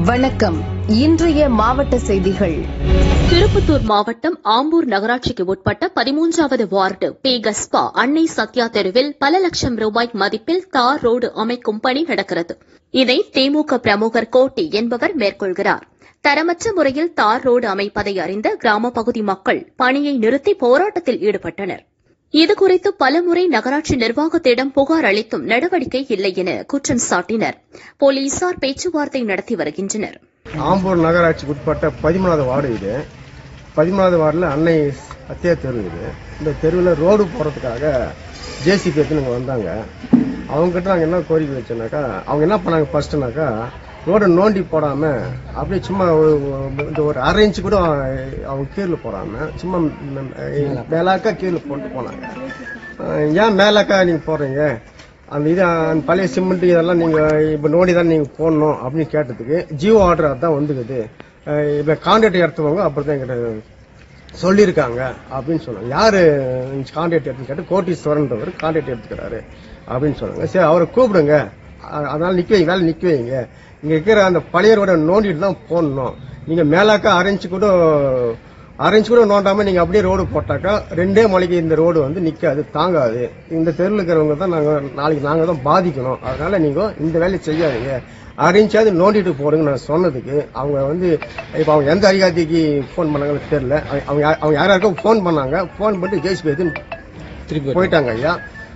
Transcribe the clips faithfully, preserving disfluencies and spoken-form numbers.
வணக்கம். இன்றைய மாவட்ட செய்திகள். திருப்பத்தூர் மாவட்டம் ஆம்பூர் நகராட்சிக்கு உட்பட்ட பதிமூன்றாவது வார்டு பி கஸ்பா அன்னை சத்யா தெருவில் பல லட்சம் ரூபாய் மதிப்பில் தார் ரோடு அமைக்கும் பணி நடக்கிறது. இதை திமுக பிரமுகர் கோட்டி என்பவர் மேற்கொள்கிறார். தரமற்ற முறையில் தார் ரோடு அமைப்பதை அறிந்த கிராம பகுதி மக்கள் பணியை நிறுத்தி போராட்டத்தில் ஈடுபட்டனர். இதுகுறித்து பலமுறை நகராட்சி நிர்வாகத்திடம் புகார் அளித்தும் நடவடிக்கை இல்லை என குற்றம் சாட்டினர். போலீசார் பேச்சுவார்த்தை நடத்தி வருகின்றனர். ஆம்பூர் நகராட்சிக்கு உட்பட்ட பதிமூணாவது வார்டு இது. பதிமூணாவது வார்டில் அன்னை சத்யா தெரு இது. இந்த தெருவில் ரோடு போகிறதுக்காக ஜேசிபி எடுத்து நாங்கள் வந்தாங்க. அவங்ககிட்ட நாங்கள் என்ன கோரிக்கை வச்சோன்னாக்கா, அவங்க என்ன பண்ணாங்க ஃபர்ஸ்ட்னாக்கா, ரோடை நோண்டி போடாமல் அப்படியே சும்மா இந்த ஒரு அரை இன்ச்சு கூட அவங்க கீழே போடாமல் சும்மா மேலாக்கா கீழே போட்டு போனாங்க. ஏன் மேலாக்கா நீங்கள் போடுறீங்க, அந்த இது அந்த பழைய சிமெண்ட் இதெல்லாம் நீங்கள் இப்போ நோண்டி தான் நீங்கள் போடணும் அப்படின்னு கேட்டதுக்கு ஜியோ ஆர்டர் அதுதான் வந்துக்குது, இப்போ கான்ட்ராக்ட் எடுத்துவாங்க அப்படி தான் எங்கிட்ட சொல்லியிருக்காங்க அப்படின்னு சொன்னாங்க. யார் கான்ட்ராக்ட் எடுத்துன்னு கேட்டு கோட்டீஸ்வரன்றவர் கான்ட்ராக்ட் எடுத்துக்கிறாரு அப்படின்னு சொன்னாங்க. சரி அவரை கூப்பிடுங்க, அதனால நிக்க வைங்க, வேலை நிக்க வைங்க, இங்க இருக்கிற அந்த பழைய ரோட நோண்டிட்டு தான் போடணும், நீங்க மேலாக்கா அரைஞ்சு கூட அரைஞ்சு கூட நோண்டாம நீங்க அப்படியே ரோடு போட்டாக்கா ரெண்டே மலைக்கு இந்த ரோடு வந்து நிக்காது, தாங்காது. இந்த தெருவில் இருக்கிறவங்க தான் நாங்க நாளைக்கு நாங்க தான் பாதிக்கணும், அதனால நீங்க இந்த வேலையை செய்யாதீங்க, அரைஞ்சாவது நோண்டிட்டு போடுங்க நான் சொன்னதுக்கு அவங்க வந்து இப்ப அவங்க எந்த அதிகாரிக்கு போன் பண்ணாங்கன்னு தெரியல. அவங்க அவங்க யாராருக்கும் போன் பண்ணாங்க, போன் பண்ணி ஜேசிபி திருப்பி போயிட்டாங்க. ஐயா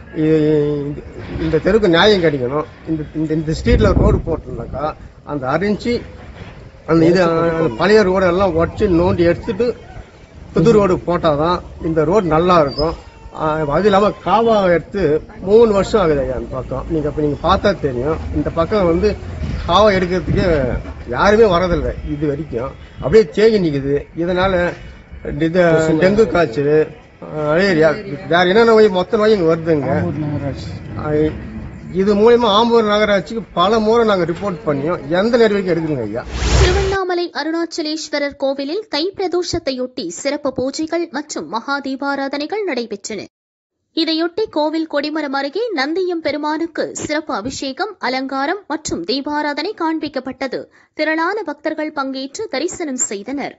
இந்த தெருக்கு நியாயம் கிடைக்கணும். இந்த இந்த ஸ்ட்ரீட்ல ரோடு போட்டோம்னாக்கா அந்த அரிஞ்சு அந்த இது பழைய ரோடு எல்லாம் உடச்சு நோண்டி எடுத்துட்டு புது ரோடு போட்டாதான் இந்த ரோடு நல்லா இருக்கும். அது இல்லாம காவா எடுத்து மூணு வருஷம் ஆகுது ஐயா. அந்த பக்கம் நீங்க இப்ப நீங்க பார்த்தா தெரியும், இந்த பக்கம் வந்து காவா எடுக்கிறதுக்கு யாருமே வரதில்லை இது வரைக்கும், அப்படியே தேங்கி நிக்குது. இதனால டெங்கு காய்ச்சல், வேற என்னென்ன நோய் மொத்த நோய் இங்க வருதுங்க. இது மூலமா ஆம்பூர் நகராட்சிக்கு பல முறை நாங்க ரிப்போர்ட் பண்ணியும் எந்த நடவடிக்கை எடுக்குங்க ஐயா. திருவண்ணாமலை அருணாச்சலேஸ்வரர் கோவிலில் தை பிரதோஷத்தையொட்டி சிறப்பு பூஜைகள் மற்றும் மகா தீபாராதனைகள் நடைபெற்றன. இதையொட்டி கோவில் கொடிமரம் அருகே நந்தியம் பெருமானுக்கு சிறப்பு அபிஷேகம், அலங்காரம் மற்றும் தீபாராதனை காண்பிக்கப்பட்டது. திரளான பக்தர்கள் பங்கேற்று தரிசனம் செய்தனர்.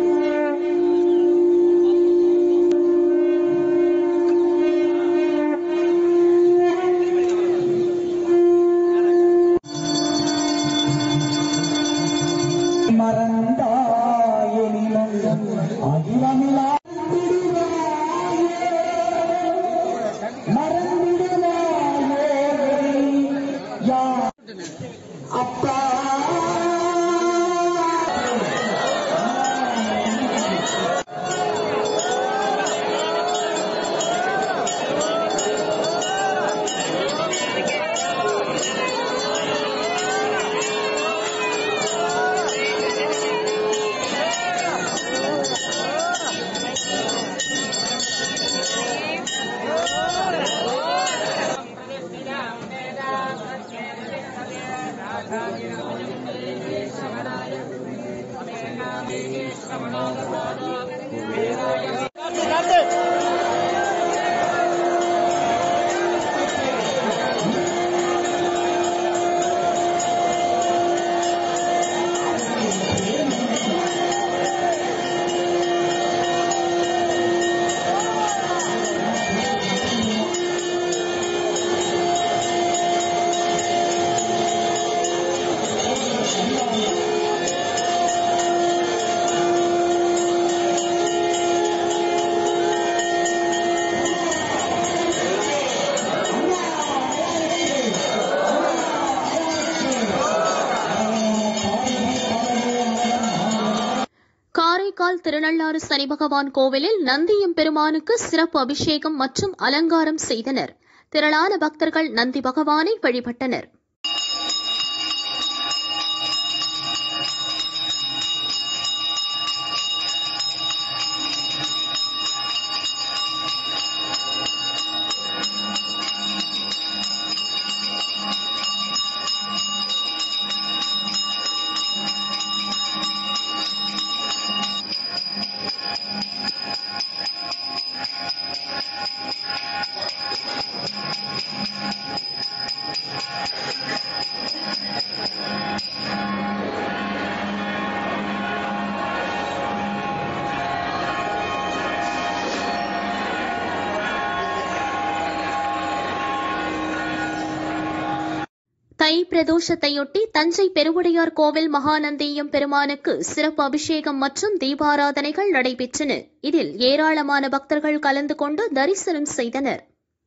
காரைக்கால் திருநள்ளாறு சனி பகவான் கோவிலில் நந்தியம் பெருமானுக்கு சிறப்பு அபிஷேகம் மற்றும் அலங்காரம் செய்தனர். திரளான பக்தர்கள் நந்தி பகவானை வழிபட்டனர். பிரதோஷத்தையொட்டி தஞ்சை பெருவுடையார் கோவில் மகாநந்தியம் பெருமானுக்கு சிறப்பு அபிஷேகம் மற்றும் தீபாராதனைகள் நடைபெற்றன. இதில் ஏராளமான பக்தர்கள் கலந்து கொண்டு தரிசனம் செய்தனர்.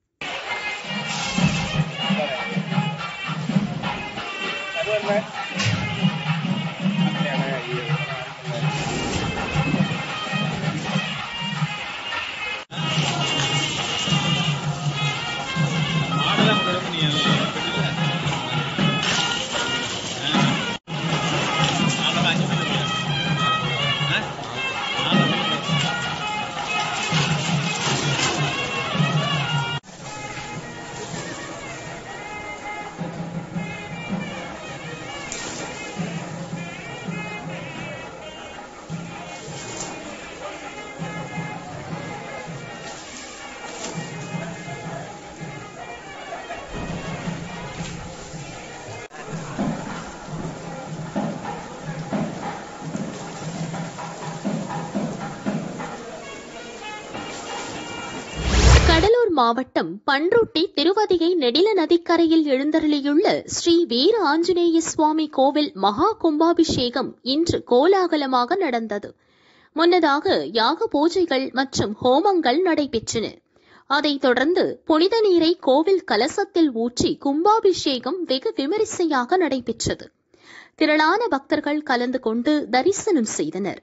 கடலூர் மாவட்டம் பன்ருட்டி திருவதிகை நெடில நதிக்கரையில் எழுந்தருளியுள்ள ஸ்ரீ வீர ஆஞ்சநேய சுவாமி கோவில் மகா கும்பாபிஷேகம் இன்று கோலாகலமாக நடந்தது. முன்னதாக யாக பூஜைகள் மற்றும் ஹோமங்கள் நடைபெற்றன. அதைத் தொடர்ந்து புனித நீரை கோவில் கலசத்தில் ஊற்றி கும்பாபிஷேகம் வெகு விமரிசையாக நடைபெற்றது. திரளான பக்தர்கள் கலந்து கொண்டு தரிசனம் செய்தனர்.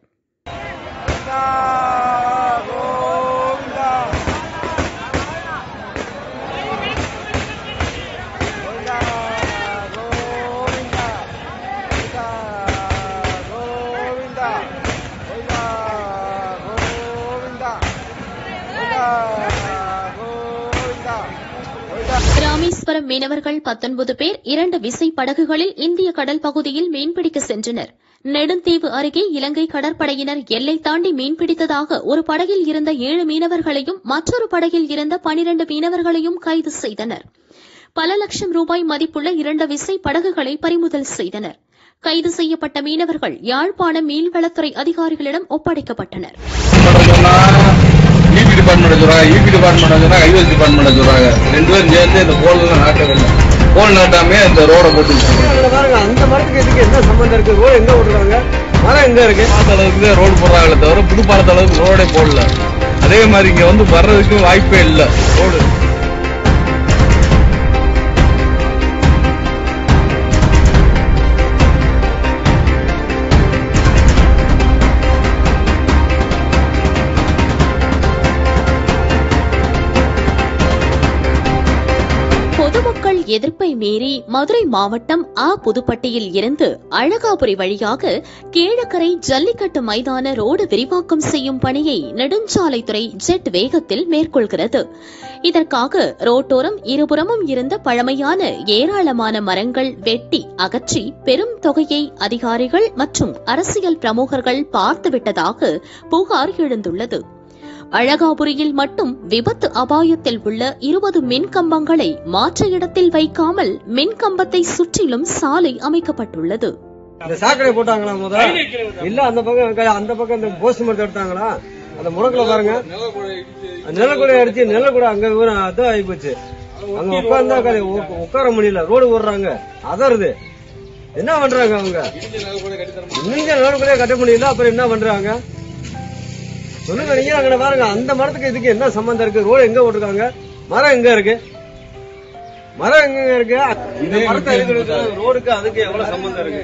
ராமேஸ்வரம் மீனவர்கள் பத்தொன்பது பேர் இரண்டு விசை படகுகளில் இந்திய கடல் பகுதியில் மீன்பிடிக்க சென்றனர். நெடுந்தீவு அருகே இலங்கை கடற்படையினர் எல்லை தாண்டி மீன்பிடித்ததாக ஒரு படகில் இருந்த ஏழு மீனவர்களையும் மற்றொரு படகில் இருந்த பனிரண்டு மீனவர்களையும் கைது செய்தனர். பல லட்சம் ரூபாய் மதிப்புள்ள இரண்டு விசை படகுகளை பறிமுதல் செய்தனர். கைது செய்யப்பட்ட மீனவர்கள் யாழ்ப்பாணம் மீன்வளத்துறை அதிகாரிகளிடம் ஒப்படைக்கப்பட்டனர். ஈபி டிபார்ட்மெண்ட் சொல்றாங்க ஈபி டிபார்ட்மெண்ட் ஹைவேஸ் டிபார்ட்மெண்ட் சொல்றாங்க ரெண்டு பேரும் சேர்ந்து இந்த போல் நாட்டவில்லை. போல் நாட்டாமே இந்த ரோட போட்டு அந்த மரத்துக்கு இதுக்கு என்ன சம்பந்தம் இருக்கு? ரோடு எங்க விடுறாங்க? மரம் எங்க இருக்கு? பாலத்த அளவுக்கு ரோடு போடுறாங்களே தவிர புது பாலத்த அளவுக்கு ரோடே போடல. அதே மாதிரி இங்க வந்து வர்றதுக்கு வாய்ப்பே இல்லை. ரோடு பொதுமக்கள் எதிர்ப்பை மீறி மதுரை மாவட்டம் ஆ புதுப்பட்டியில் இருந்து அழகாபுரி வழியாக கீழக்கரை ஜல்லிக்கட்டு மைதான ரோடு விரிவாக்கம் செய்யும் பணியை நெடுஞ்சாலைத்துறை ஜெட் வேகத்தில் மேற்கொள்கிறது. இதற்காக ரோட்டோரம் இருபுறமும் இருந்த பழமையான ஏராளமான மரங்கள் வெட்டி அகற்றி பெரும் தொகையை அதிகாரிகள் மற்றும் அரசியல் பிரமுகர்கள் பார்த்துவிட்டதாக புகார் எழுந்துள்ளது. அழகாபுரியில் மட்டும் விபத்து அபாயத்தில் உள்ள இருபது மின்கம்பங்களை மாற்ற இடத்தில் வைக்காமல் மின்கம்பத்தை சுற்றிலும் சாலை அமைக்கப்பட்டுள்ளது. சாக்கடை போட்டாங்களா முதல்? இல்ல அந்த பக்கம் அந்த பக்கம் இந்த போஸ்ட் மரத்தை எடுத்தாங்களா? அந்த முடக்குல பாருங்க, நிலக்கூட அடிச்சு நிலக்கூட அங்க அதான் ஆகி போச்சு. அங்க உட்கார்ந்தா உட்கார முடியல, ரோடு ஓடுறாங்க, அதருது. என்ன பண்றாங்க அவங்க? இங்க நிலக்கூட கட்ட முடியல, அப்புறம் என்ன பண்றாங்க சொல்லுங்க. நீங்க அங்க பாருங்க, அந்த மரத்துக்கு இதுக்கு என்ன சம்பந்தம் இருக்கு? ரோடு எங்க ஓட்டுருக்காங்க? மரம் எங்க இருக்கு? மரம் எங்க இருக்கு? இந்த மரத்தை ரோடுக்கு அதுக்கு எவ்வளவு சம்பந்தம் இருக்கு?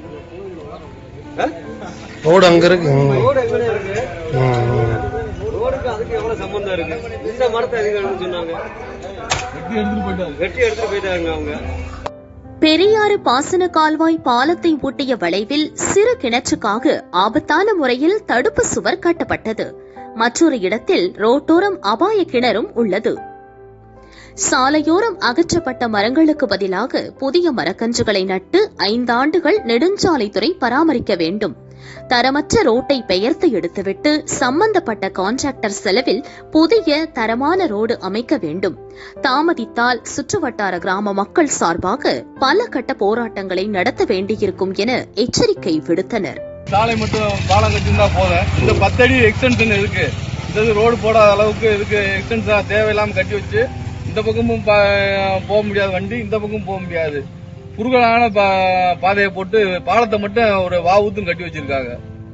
ரோடு அங்க இருக்கு, ரோடு எங்க இருக்கு? ரோடுக்கு அதுக்கு எவ்வளவு சம்பந்தம் இருக்கு? இந்த மரத்தை எதுக்கு சொன்னாங்க? வெட்டி எடுத்துட்டு போயிட்டாங்க அவங்க. பெரியாறு பாசன கால்வாய் பாலத்தை ஒட்டிய வளைவில் சிறு கிணற்றுக்காக ஆபத்தான முறையில் தடுப்பு சுவர் கட்டப்பட்டது. மற்றொரு இடத்தில் ரோட்டோரம் அபாய கிணறும் உள்ளது. சாலையோரம் அகற்றப்பட்ட மரங்களுக்கு பதிலாக புதிய மரக்கன்றுகளை நட்டு ஐந்தாண்டுகள் நெடுஞ்சாலைத்துறை பராமரிக்க வேண்டும். தரமற்ற ரோட்டை பெயர்த்து எடுத்துவிட்டு சம்பந்தப்பட்ட கான்ட்ராக்டர் செலவில் புதிய தரமான ரோடு அமைக்க வேண்டும். தாமதித்தால் சுற்றுவட்டார கிராம மக்கள் சார்பாக பல கட்ட போராட்டங்களை நடத்த வேண்டியிருக்கும் என எச்சரிக்கை விடுத்தனர். சாலை மட்டும் பாலம் கட்டிருந்தா போதும். இந்த பத்தடி எக்ஸ்டென்ஷன் இருக்கு, இந்த ரோடு போடாத அளவுக்கு இதுக்கு எக்ஸ்டென்ஷன் தேவையில்லாம கட்டி வச்சு இந்த பக்கமும் போக முடியாது வண்டி, இந்த பக்கம் போக முடியாது. குறுகலான பாதையை போட்டு பாலத்தை மட்டும் ஒரு வாவுத்தும் கட்டி வச்சிருக்காங்க.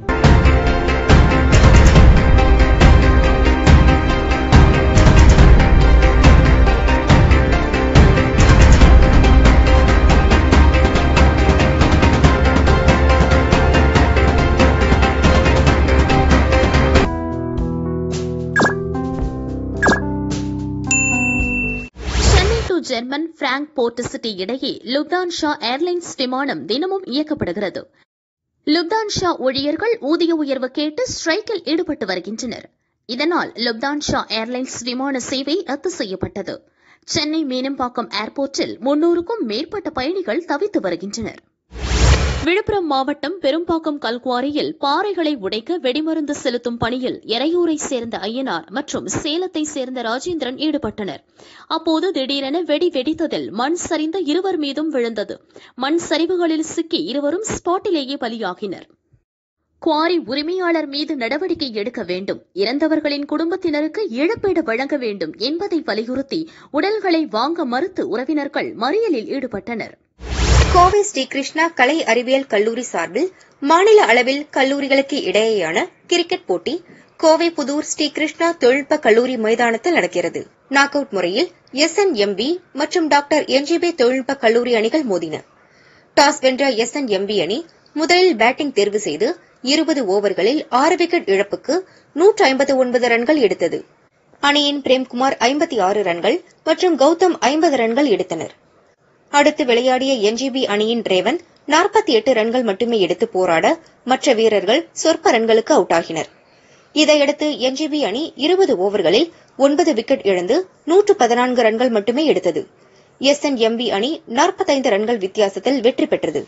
ஜெர்மன் பிராங்க்போர்ட் சிட்டி இடையே லுப்தான்ஷா ஏர்லைன்ஸ் விமானம் தினமும் இயக்கப்படுகிறது. லுப்தான்ஷா ஊழியர்கள் ஊதிய உயர்வு கேட்டு ஸ்ட்ரைக்கில் ஈடுபட்டு வருகின்றனர். இதனால் லுப்தான்ஷா ஏர்லைன்ஸ் விமான சேவை ரத்து செய்யப்பட்டது. சென்னை மீனம்பாக்கம் ஏர்போர்ட்டில் முன்னூறுக்கும் மேற்பட்ட பயணிகள் தவித்து வருகின்றனர். விழுப்புரம் மாவட்டம் பெரும்பாக்கம் கல்குவாரியில் பாறைகளை உடைக்க வெடிமருந்து செலுத்தும் பணியில் எறையூரை சேர்ந்த ஐயனார் மற்றும் சேலத்தை சேர்ந்த ராஜேந்திரன் ஈடுபட்டனர். அப்போது திடீரென வெடி வெடித்ததில் மண் சரிந்த இருவர் மீதும் விழுந்தது. மண் சரிவுகளில் சிக்கி இருவரும் ஸ்பாட்டிலேயே பலியாகினர். குவாரி உரிமையாளர் மீது நடவடிக்கை எடுக்க வேண்டும், இறந்தவர்களின் குடும்பத்தினருக்கு இழப்பீடு வழங்க வேண்டும் என்பதை வலியுறுத்தி உடல்களை வாங்க மறுத்து உறவினர்கள் மறியலில் ஈடுபட்டனர். கோவை ஸ்ரீகிருஷ்ணா கலை அறிவியல் கல்லூரி சார்பில் மாநில அளவில் கல்லூரிகளுக்கு இடையேயான கிரிக்கெட் போட்டி கோவை புதூர் ஸ்ரீகிருஷ்ணா தொழில்நுட்ப கல்லூரி மைதானத்தில் நடக்கிறது. நாக் அவுட் முறையில் எஸ் என் எம் பி மற்றும் டாக்டர் என்ஜிபி தொழில்நுட்ப கல்லூரி அணிகள் மோதின. டாஸ் வென்ற எஸ் என் எம் பி அணி முதலில் பேட்டிங் தேர்வு செய்து இருபது ஓவர்களில் ஆறு விக்கெட் இழப்புக்கு நூற்று ஐம்பத்து ஒன்பது ரன்கள் எடுத்தது. அணியின் பிரேம்குமார் ஐம்பத்தி ஆறு ரன்கள் மற்றும் கௌதம் ஐம்பது ரன்கள் எடுத்தனர். அடுத்து விளையாடிய என்ஜிபி அணியின் ரேவன் நாற்பத்தி எட்டு ரன்கள் மட்டுமே எடுத்து போராட மற்ற வீரர்கள் சொற்ப ரன்களுக்கு அவுட் ஆகினர். இதையடுத்து என்ஜிபி அணி இருபது ஓவர்களில் ஒன்பது விக்கெட் இழந்து நூற்று பதினான்கு ரன்கள் மட்டுமே எடுத்தது. எஸ் என் எம் பி அணி நாற்பத்தைந்து ரன்கள் வித்தியாசத்தில் வெற்றி பெற்றது.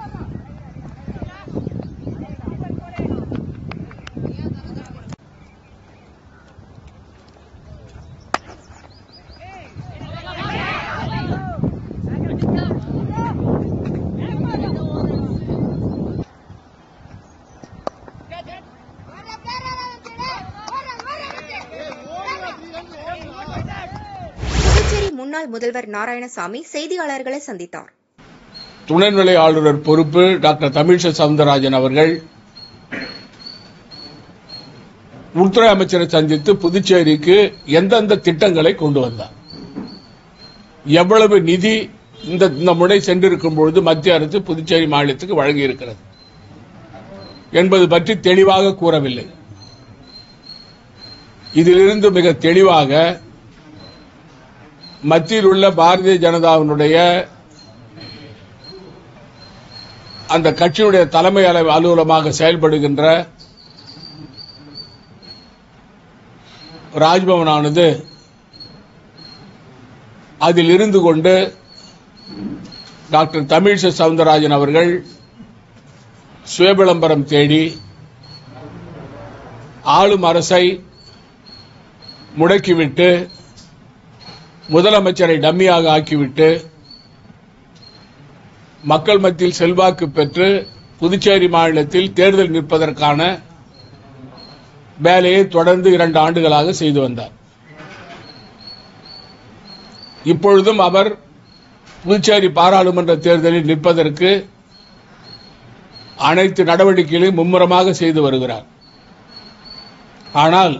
முன்னாள் முதல்வர் நாராயணசாமி செய்தியாளர்களை சந்தித்தார். துணைநிலை ஆளுநர் பொறுப்பு டாக்டர் தமிழிசை சவுந்தரராஜன் அவர்கள் உள்துறை அமைச்சரை சந்தித்து புதுச்சேரிக்கு எந்தெந்த திட்டங்களை கொண்டு வந்தார், எவ்வளவு நிதி இந்த முறை சென்றிருக்கும் பொழுது மத்திய அரசு புதுச்சேரி மாநிலத்துக்கு வழங்கியிருக்கிறது என்பது பற்றி தெளிவாக கூறவில்லை. இதிலிருந்து மிக தெளிவாக மத்தியில் உள்ள பாரதிய ஜனதாவினுடைய அந்த கட்சியுடைய தலைமை அலுவலமாக செயல்படுகின்ற ராஜ்பவனானது அதில் இருந்து கொண்டு டாக்டர் தமிழிசை சவுந்தரராஜன் அவர்கள் சுயவிளம்பரம் தேடி ஆளும் அரசை முடக்கிவிட்டு முதலமைச்சரை டம்மியாக ஆக்கிவிட்டு மக்கள் மத்தியில் செல்வாக்கு பெற்று புதுச்சேரி மாநிலத்தில் தேர்தல் நிற்பதற்கான வேலையை தொடர்ந்து இரண்டு ஆண்டுகளாக செய்து வந்தார். இப்பொழுதும் அவர் புதுச்சேரி பாராளுமன்ற தேர்தலில் நிற்பதற்கு அனைத்து நடவடிக்கைகளையும் மும்முரமாக செய்து வருகிறார். ஆனால்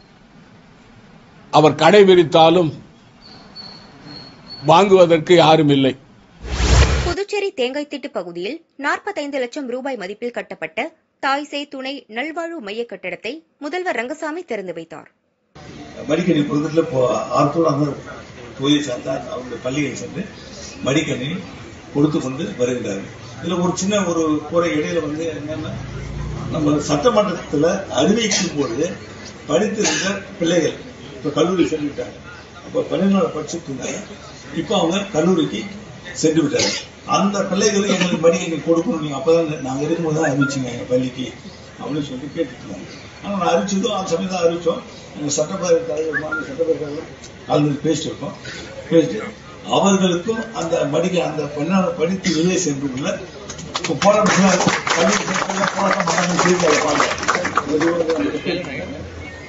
அவர் கடை விரித்தாலும் வாங்குவதற்கு யாரும் இல்லை. புதுச்சேரி தேங்காய்த்திட்டு பகுதியில் நாற்பத்தைந்து லட்சம் ரூபாய் மதிப்பில் கட்டப்பட்ட தாய்சே துணை நல்வாழ்வு மைய கட்டடத்தை முதல்வர் ரங்கசாமி திறந்து வைத்தார். மடிக்கணி பொருட்கள் ஆர்த்தோடு தொகுதியை சார்ந்த அவருடைய பள்ளியை சென்று மடிக்கணி கொடுத்து கொண்டு வருகிறார்கள். இதுல ஒரு சின்ன ஒரு குறை இடையில வந்து என்னன்னா, நம்ம சட்டமன்றத்தில் அறிவிக்கும் போது படித்திருந்த பிள்ளைகள் இப்ப கல்லூரி சென்றுவிட்டாங்க. அப்ப பன்னிரெண்டாவது படிச்சுட்டு இருந்தாங்க. இப்ப அவங்க கல்லூரிக்கு சென்று விட்டாங்க. அந்த பிள்ளைகளும் எங்களுக்கு மடிக்கணி கொடுக்கணும், நீங்க அப்பதான் நாங்க இருக்கும்போது தான் அறிவிச்சிங்க எங்க பள்ளிக்கு அப்படின்னு சொல்லி கேட்டுட்டு இருந்தாங்க. ஆனா நான் அறிவிச்சதும் அந்த சமயம் தான் அறிவிச்சோம். எங்க சட்டப்பேரவை தலைவர் மாநில சட்டப்பேரவை கலந்து பேசிட்டு இருக்கோம். பேசிட்டு அவர்களுக்கும் அந்த மடிக்க அந்த பன்னாடு படித்து வெளியே சென்றுள்ள போராட்டம்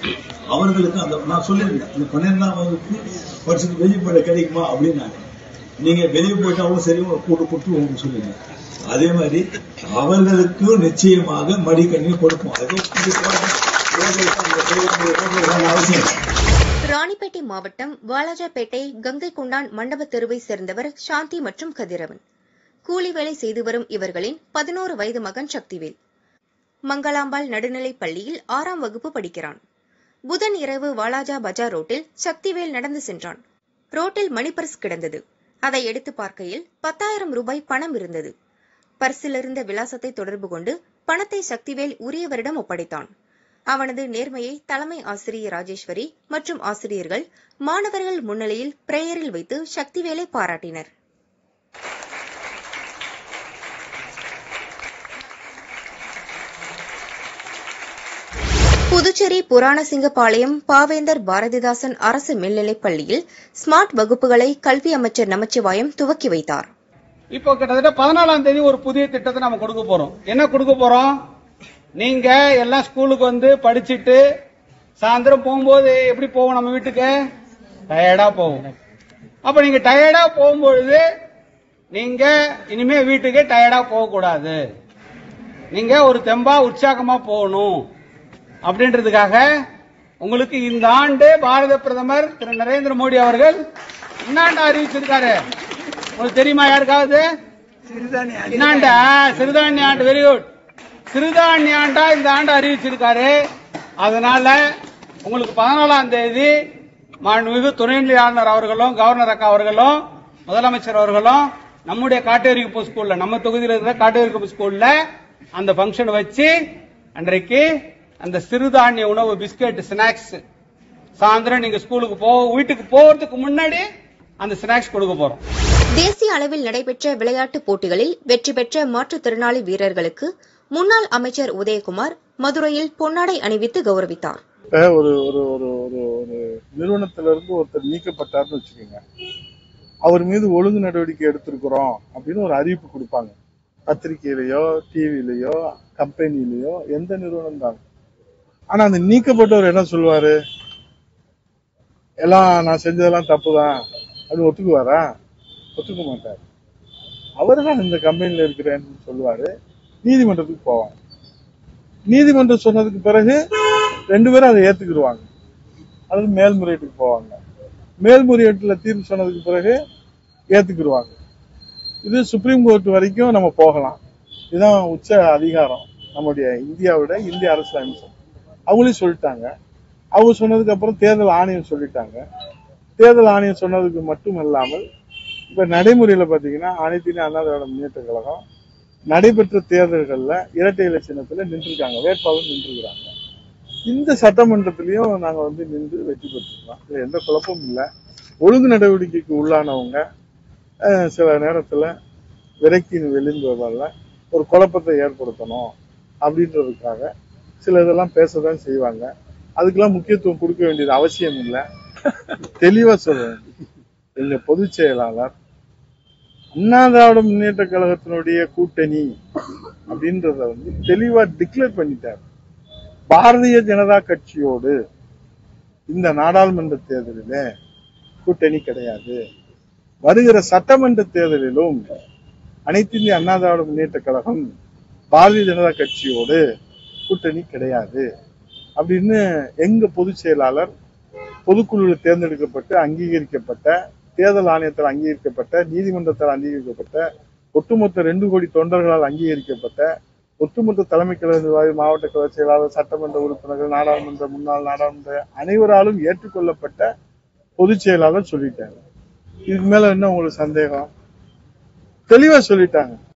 அவர்களுக்கு அந்த நான் சொல்லியிருந்தேன், அந்த பன்னிரெண்டாம் வகுப்பு படிச்சுட்டு வெளிப்பட கிடைக்குமா அப்படின்னாங்க. நீங்க வெளியே போயிட்டாவும் சரி கூட்டு கொடுத்து உங்களுக்கு சொல்லுங்க. அதே மாதிரி அவர்களுக்கும் நிச்சயமாக மடிக்கணினி கொடுப்போம். அவசியம். ராணிப்பேட்டை மாவட்டம் வாலாஜாபேட்டை கங்கை கொண்டான் மண்டப தெருவை சேர்ந்தவர் சாந்தி மற்றும் கதிரவன். கூலி வேலை செய்து வரும் இவர்களின் பதினோரு வயது மகன் சக்திவேல் மங்களாம்பாள் நடுநிலைப் பள்ளியில் ஆறாம் வகுப்பு படிக்கிறான். புதன் இரவு வாலாஜா பஜார் ரோட்டில் சக்திவேல் நடந்து சென்றான். ரோட்டில் மணிபர்ஸ் கிடந்தது. அதை எடுத்து பார்க்கையில் பத்தாயிரம் ரூபாய் பணம் இருந்தது. பர்சில் இருந்த விலாசத்தை தொடர்பு கொண்டு பணத்தை சக்திவேல் உரியவரிடம் ஒப்படைத்தான். அவனது நேர்மையை தலைமை ஆசிரியர் ராஜேஸ்வரி மற்றும் ஆசிரியர்கள் மாணவர்கள் முன்னிலையில் பிரேயரில் வைத்து சக்திவேலை பாராட்டினர். புதுச்சேரி புராணசிங்கபாளையம் பாவேந்தர் பாரதிதாசன் அரசு மேல்நிலைப் பள்ளியில் ஸ்மார்ட் வகுப்புகளை கல்வி அமைச்சர் நமச்சிவாயம் துவக்கி வைத்தார். இப்போ கிட்டத்தட்ட பதினாலாம் தேதி ஒரு புதிய திட்டத்தை நம்ம கொடுக்க போறோம். என்ன கொடுக்க போறோம்? நீங்க எல்லாம் ஸ்கூலுக்கு வந்து படிச்சுட்டு சாயந்தரம் போகும்போது எப்படி போவோம்? நம்ம வீட்டுக்கு டயர்டா போவோம். அப்ப நீங்க டயர்டா போகும்பொழுது நீங்க இனிமே வீட்டுக்கு டயர்டா போக கூடாது. நீங்க ஒரு தெம்பா உற்சாகமா போகணும் அப்படின்றதுக்காக உங்களுக்கு இந்த ஆண்டு பாரத பிரதமர் திரு நரேந்திர மோடி அவர்கள் இன்னாண்டா அறிவிச்சிருக்காரு. உங்களுக்கு தெரியுமா யாருக்காவது? இன்னாண்டா சிறுதானிய ஆண்டு. Very good. சிறுதானிய ஆண்டா இந்த ஆண்டு அறிவிச்சிருக்காரு. அதனால உங்களுக்கு பதினாலாம் தேதி மாண்புமிகு துணைநிலை ஆளுநர் அவர்களும் கவர்னர் அக்கா அவர்களும் முதலமைச்சர் அவர்களும் நம்முடைய காட்டேரிக்குப்பம் ஸ்கூல்ல, நம்ம தொகுதியில் இருக்கிற காட்டேரிக்குப்பம் ஸ்கூல்ல அந்த பங்கன் வச்சு அன்றைக்கு அந்த சிறுதானிய உணவு பிஸ்கட் ஸ்நாக்ஸ் சாயந்தரம் நீங்க ஸ்கூலுக்கு போ வீட்டுக்கு போறதுக்கு முன்னாடி அந்த ஸ்நாக்ஸ் கொடுக்க போறோம். தேசிய அளவில் நடைபெற்ற விளையாட்டுப் போட்டிகளில் வெற்றி பெற்ற மாற்றுத்திறனாளி வீரர்களுக்கு முன்னாள் அமைச்சர் உதயகுமார் மதுரையில் பொன்னாடை அணிவித்து கௌரவித்தார். ஒரு ஒரு ஒரு நிறுவனத்திலிருந்து ஒருத்தர் நீக்கப்பட்டார்னு வச்சுக்கோங்க, அவர் மீது ஒழுங்கு நடவடிக்கை எடுத்திருக்கிறோம் அப்படின்னு ஒரு அறிவிப்பு கொடுப்பாங்க. பத்திரிகையிலயோ டிவிலயோ கம்பெனிலயோ எந்த நிறுவனம் தான். ஆனா அந்த நீக்கப்பட்டவர் என்ன சொல்லுவாரு? எல்லாம் நான் செஞ்சதெல்லாம் தப்புதான் அது ஒத்துக்குவாரா? ஒத்துக்க மாட்டார். அவரு தான் இந்த கம்பெனில இருக்கிறேன்னு சொல்லுவாரு. நீதிமன்றத்துக்கு போவாங்க. நீதிமன்றம் சொன்னதுக்கு பிறகு ரெண்டு பேரும் அதை ஏத்துக்கிடுவாங்க. அது மேல்முறையீட்டுக்கு போவாங்க. மேல்முறையீட்டுல தீர்ப்பு சொன்னதுக்கு பிறகு ஏத்துக்கிடுவாங்க. இது சுப்ரீம் கோர்ட் வரைக்கும் நம்ம போகலாம். இதுதான் உச்ச அதிகாரம் நம்முடைய இந்தியாவோட இந்திய அரசியலமைப்பு. அவங்களே சொல்லிட்டாங்க. அவங்க சொன்னதுக்கு அப்புறம் தேர்தல் ஆணையம் சொல்லிட்டாங்க. தேர்தல் ஆணையம் சொன்னதுக்கு மட்டும் இல்லாமல் இப்ப நடைமுறையில பாத்தீங்கன்னா அனைத்து இந்திய அண்ணா திராவிட முன்னேற்ற கழகம் நடைபெற்ற தேர்தல்கள்ல இரட்டை இலை சின்னத்துல நின்றுருக்காங்க, வேட்பாளர் நின்றுருக்காங்க. இந்த சட்டமன்றத்திலையும் நாங்க வந்து நின்று வெற்றி பெற்றிருக்கோம். இதுல எந்த குழப்பமும் இல்லை. ஒழுங்கு நடவடிக்கைக்கு உள்ளானவங்க சில நேரத்துல விரைக்கின் வெளிந்துவதால ஒரு குழப்பத்தை ஏற்படுத்தணும் அப்படின்றதுக்காக சில இதெல்லாம் பேசதான் செய்வாங்க. அதுக்கெல்லாம் முக்கியத்துவம் கொடுக்க வேண்டியது அவசியம் இல்லை. தெளிவா சொல்றேன். எங்க பொதுச் செயலாளர் அண்ணா திராவிட முன்னேற்ற கழகத்தினுடைய கூட்டணி அப்படின்றத வந்து தெளிவா டிக்ளேர் பண்ணிட்டார். பாரதிய ஜனதா கட்சியோடு இந்த நாடாளுமன்ற தேர்தலில் கூட்டணி கிடையாது. வருகிற சட்டமன்ற தேர்தலிலும் அனைத்து இந்திய அண்ணா திராவிட முன்னேற்ற கழகம் பாரதிய ஜனதா கட்சியோடு கூட்டணி கிடையாது அப்படின்னு எங்க பொதுச் செயலாளர் பொதுக்குழுவில் தேர்ந்தெடுக்கப்பட்டு அங்கீகரிக்கப்பட்ட, தேர்தல் ஆணையத்தால் அங்கீகரிக்கப்பட்ட, நீதிமன்றத்தால் அங்கீகரிக்கப்பட்ட, ஒட்டுமொத்த ரெண்டு கோடி தொண்டர்களால் அங்கீகரிக்கப்பட்ட, ஒட்டுமொத்த தலைமை கழக நிர்வாகி, மாவட்ட கழக செயலாளர், சட்டமன்ற உறுப்பினர்கள், நாடாளுமன்ற முன்னாள் நாடாளுமன்ற அனைவராலும் ஏற்றுக்கொள்ளப்பட்ட பொதுச் செயலாளர் சொல்லிட்டாங்க. இதுக்கு மேல என்ன உங்களுக்கு சந்தேகம்? தெளிவா சொல்லிட்டாங்க.